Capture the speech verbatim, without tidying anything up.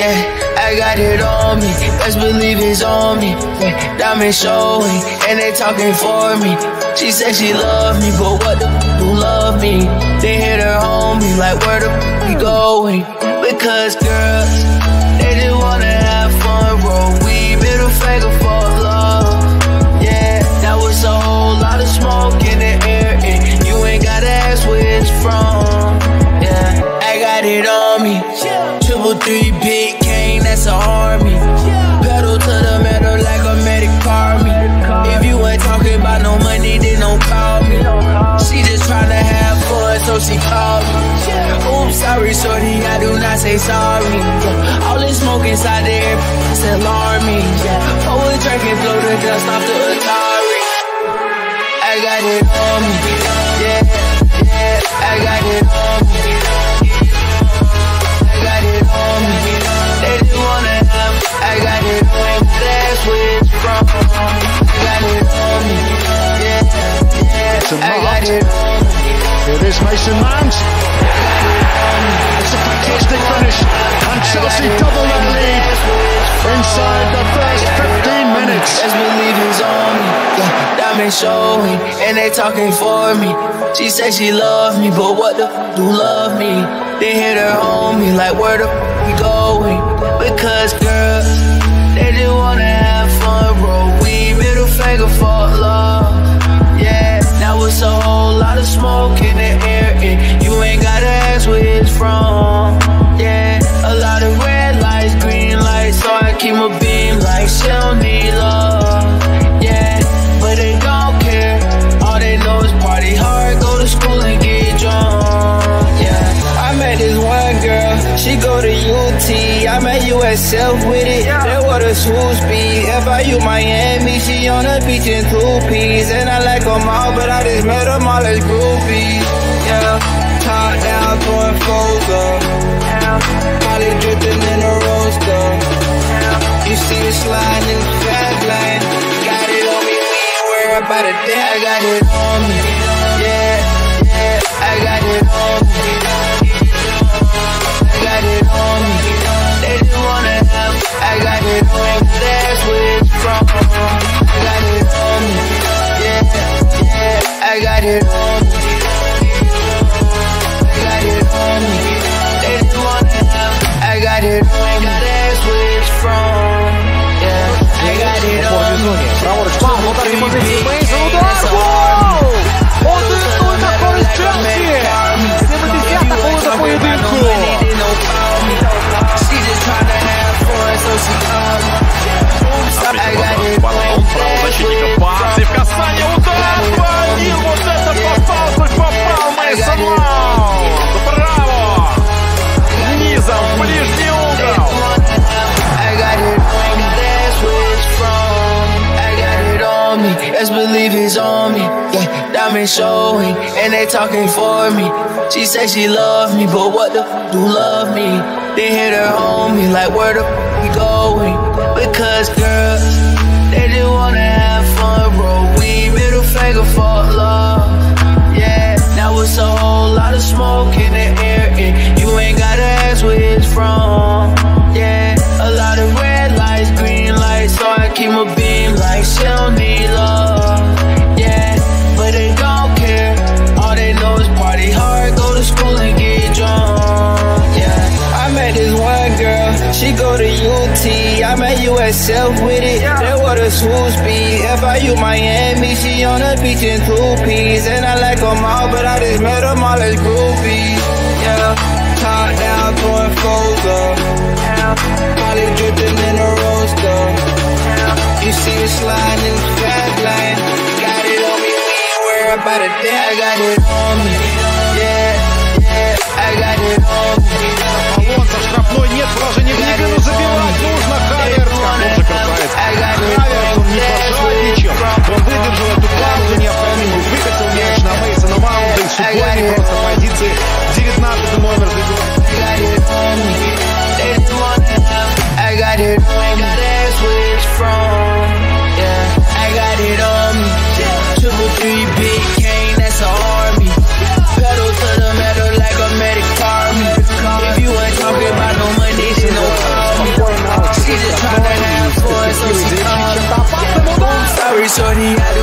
Yeah, I got it on me, best believe it's on me. Yeah, diamond showing, and they talking for me. She said she love me, but what the f do love me? They hit her homie, like where the f we going? Because girls, they just wanna have fun, roll weed, middle finger for love. Yeah, that was a whole lot of smoke in the air, and you ain't gotta ask where it's from. Yeah, I got it on me. Triple three big cane, that's an army. Pedal to the metal like a medic car me. If you ain't talking about no money, then don't call me. She just tryna have fun, so she called me. Oops, sorry, shorty, I do not say sorry. All this smoke inside there, it's alarming. Pour a drink and blow the dust off the Atari. I got it on me, yeah, yeah, I got it on me. I got it on me, they just wanna have, I got it on me, that's where it's from. I got it on me, yeah, yeah, I got it on me. It is Mason Mount. It's a fantastic finish, and Chelsea double that lead inside the first fifteen minutes. Best believe it's on me, yeah, diamond showing, and they talking for me. She said she love me, but what the f do love me? They hit her homie, like where the f we going? Because girls, they just wanna have fun, roll weed, middle finger for love. Yeah, that was a whole lot of smoke in the air, and you ain't gotta ask where it's from. Yeah, a lot of red lights, green lights, so I keep my beam like she don't need love. Yeah, but they don't care, all they know is party hard, go to school and get drunk. Yeah, I met this one girl, she go to U T, I met U S F with it, that what the schools be. F I U Miami, she on the beach in two-piece, and I like them all, but I just met them all as groupies. Yeah, top down, throwing foes up, Molly dripping in the roaster. You see it sliding in the fast lane, got it on me, we ain't worried about a day. I got it on me, yeah, yeah, I got it on me. I got it on me, they just wanna have, I got it on me, that's where it's from. I got it on me, yeah, yeah, I got it on me. I got it on me, they just wanna have, I got it on me, that's where it's from. Yeah, I got it on me. Праворуч, удар і позиції Мейсон, удар, гол! один нуль на користь Челсі! сімдесята хвилина поєдинку! Защитника пасы в касание, удар, пробил, вот это попал, хоть попал, Мейсон Маунт, браво, низом в ближний угол. Best believe it's on me, yeah, diamond showing, and they talking for me. She said she love me, but what the f do love me? They hit her homie, like where the f we going? Because girls, they just wanna have fun, roll weed, middle finger for love. Yeah, that was a whole lot of smoke in the air, and you ain't gotta ask where it's from. Yeah, a lot of red lights, green lights, so I keep my beam like she don't need love. Yeah, but they don't care, all they know is party hard, go to school and get drunk. Yeah, I met this one girl, she go to U T, I met U S F with it, that what the schools be. F I U Miami, she on the beach in two-piece, and I like them all, but I just met them all as groupies. Yeah, top down, throwing foes up, Molly dripping in the roaster. You see it sliding in the fast lane, got it on me, we ain't worried about a day. I got it on me, yeah, yeah, I got it on me. Алонсо в штрафной, нет положения в но забивать нужно. Хаверт, как он же красавец. Хаверт, он не посадничал, он выдержал эту паузу необходимую, выкатил мяч на Мейсона Маунта и субботник просто позиции девятнадцатый номер забил. I got it on me, that's where it's from. Yeah, I got it on me. Triple three big cane, that's an army. Pedal to the metal like a medic car me. If you ain't talking about no money, then don't call me. shorty, I do